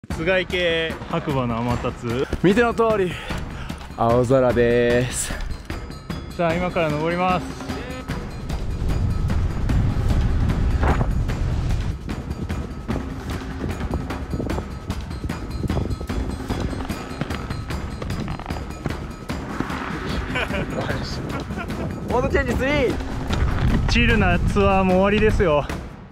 津軽系白馬の天達、 見ての通り青空です。 さあ今から登ります。 モードチェンジ3。 チルなツアーも終わりですよ。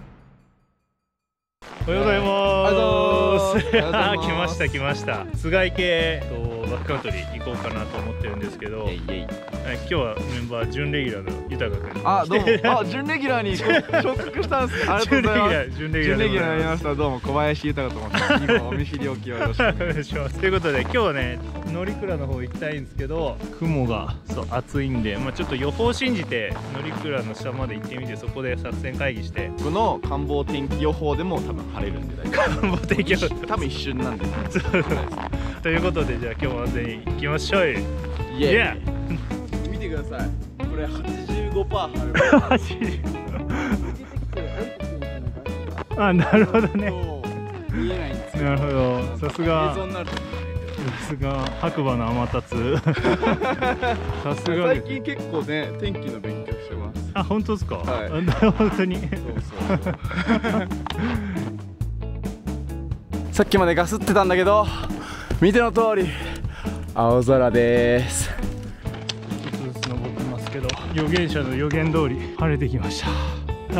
おはようございます。来ました来ました。津軽系バックカントリー行こうかなと思ってるんですけど、今日はメンバー準レギュラーの豊君。 あ、どうも。準レギュラーに昇格したんです。ありがとうございます。準レギュラーになりました。どうも小林豊と思って。今お見知りおきをよろしくお願いします。 ということで今日はね、乗鞍の方行きたいんですけど、雲が暑いんで、ちょっと予報を信じて乗鞍の下まで行ってみて、そこで作戦会議して。 僕の官房天気予報でも多分晴れるんで大丈夫。 官房天気予報多分一瞬なんで。 ということで、じゃあ今日も安全に行きましょう。イエーイ。 見てください。これ 85% 晴れます。あ、なるほどね。 見えないんですよ。 なるほど。さすが。 映像になるとね。 さすが白馬の天達。さすが。 最近結構ね、天気の勉強してます。 あ、本当ですか。 はい。 本当に。そう。 さっきまでガスってたんだけど、見ての通り青空です。 ちょっとずつ登ってますけど、預言者の予言通り晴れてきました。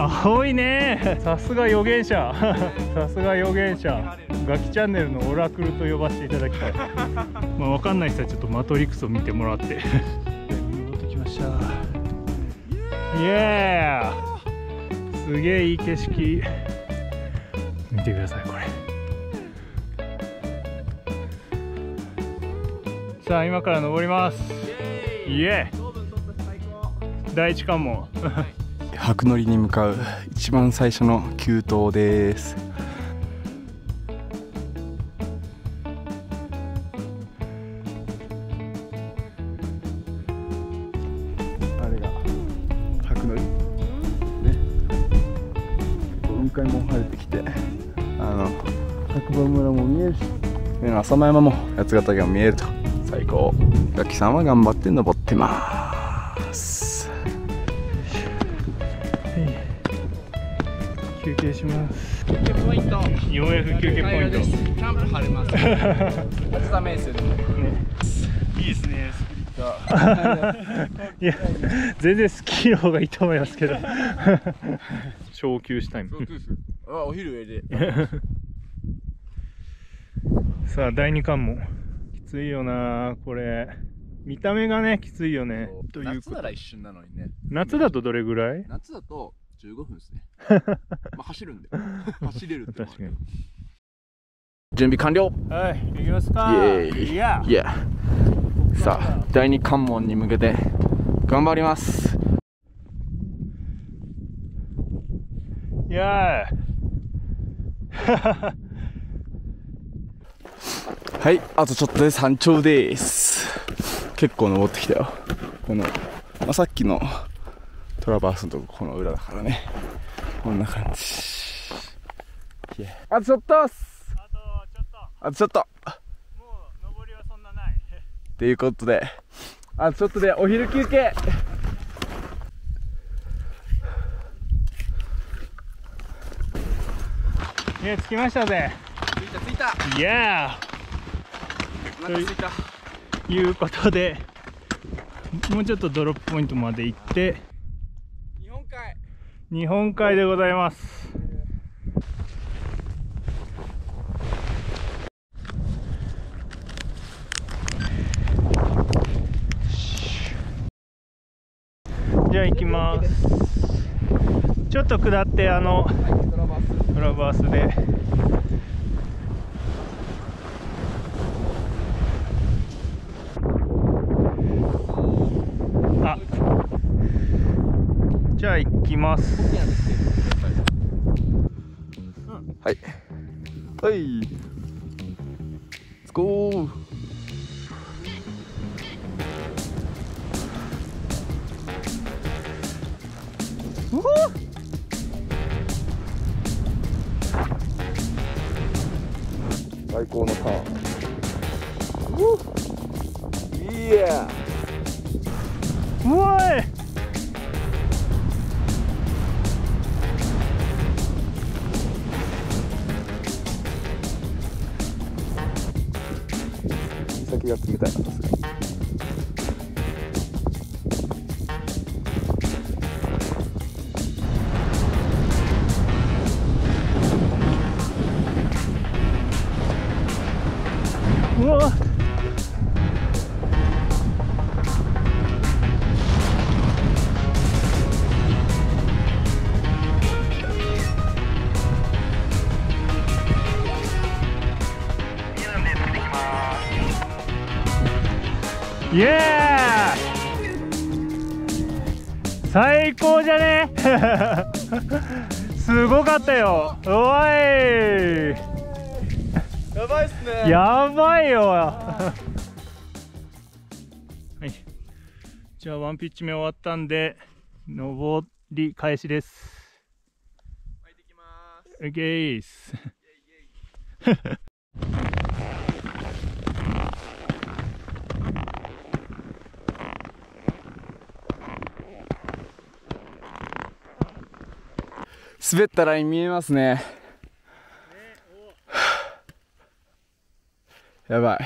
青いね。さすが預言者。さすが預言者。ガキチャンネルのオラクルと呼ばせていただきたい。分かんない人はちょっとマトリックスを見てもらって。登ってきました。イエーイ。すげえいい景色。見てくださいこれ。さあ今から登ります。イエーイ。第一関門。 白乗りに向かう一番最初の急登です。あれが白乗りね。雲海も晴れてきて、白馬村も見えるし、浅間山も八ヶ岳も見えると最高。ガキさんは頑張って登ってます。 休憩します。 休憩ポイント。 ようやく休憩ポイント。 キャンプ晴れます。夏ダメですよね。 いいですね。いや、全然スキーの方がいいと思いますけど。小休止タイム。 お昼上で。 さあ第二関門。きついよなこれ。見た目がねきついよね。 夏なら一瞬なのにね。 夏だとどれぐらい？ 夏だと15分ですね。走るんで。走れるって。 確かに。 準備完了。 はい、行きますか。 イエーイ。さあ第二関門に向けて頑張ります。 イエーイ。 はい、あとちょっとで山頂です。結構登ってきたよ。この、さっきのトラバースのとここの裏だからね。こんな感じ。あとちょっとっす。あとちょっと。 もう登りはそんなない。 ということで、あとちょっとでお昼休憩。 着きましたぜ。 着いた。 イエーイ。ということで、もうちょっとドロップポイントまで行って日本海でございます。じゃあ行きます。ちょっと下ってトラバースでじゃあ行きます。 はいはい、レッツゴー。はい、 高のターン。いやうわい。 先が冷たいな、さすがに。 うわ。イエーイ、最高じゃねすごかったよ。おい、 やばいっすね。 やばいよはい、じゃあワンピッチ目終わったんで上り開始です。 巻いてきます。 オッケーっす滑ったライン見えますね。やばい。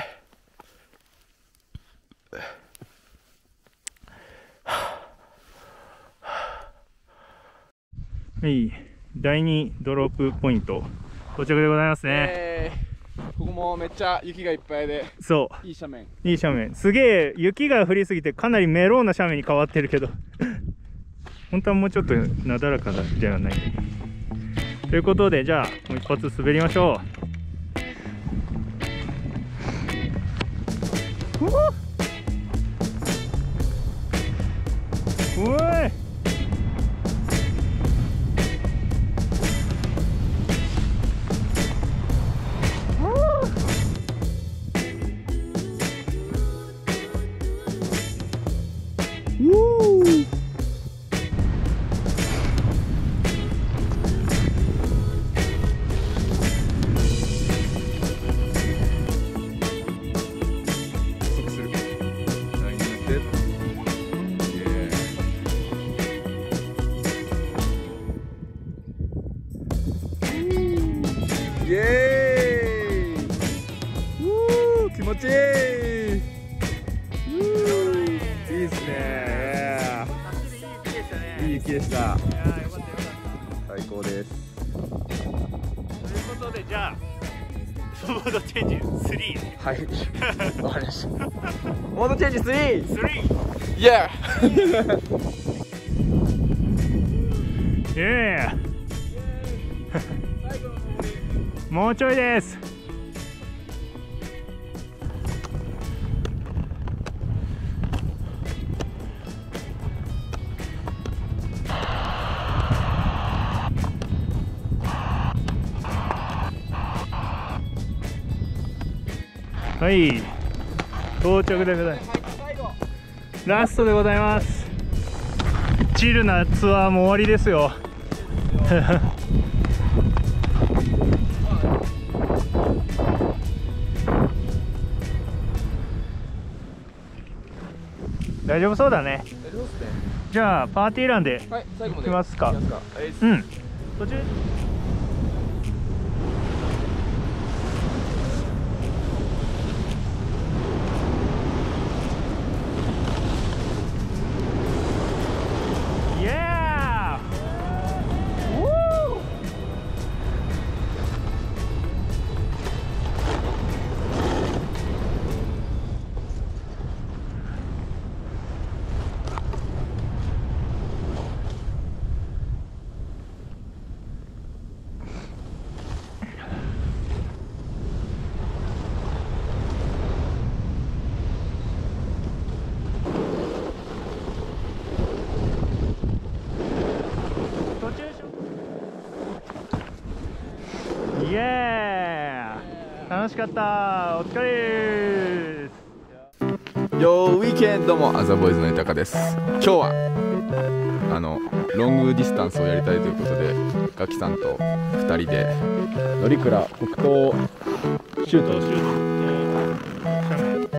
はい、第2ドロップポイント到着でございますね。 ここもめっちゃ雪がいっぱいで、 そういい斜面。 いい斜面、すげえ雪が降りすぎてかなりメロウな斜面に変わってるけど本当はもうちょっとなだらかではない。ということで、じゃあもう一発滑りましょう。おい、 イエーイ。気持ちいい。いいっすね。いい雪でした。最高です。 ということで、じゃあモードチェンジ3。 はい、わかりました。モードチェンジ 3。イエーイ。 イエーイもうちょいです。はい、到着でございます。ラストでございます。チルなツアーも終わりですよ大丈夫そうだね。 大丈夫ですね。 じゃあパーティーランではい、最後まで行きますか。 うん。 途中イエーイ。イエーイ、楽しかった。お疲れーす。 よーウィーケンドもアザボーイズの豊です。今日はロングディスタンスをやりたいということでガキさんと2人で乗鞍北東シュート。 シュート。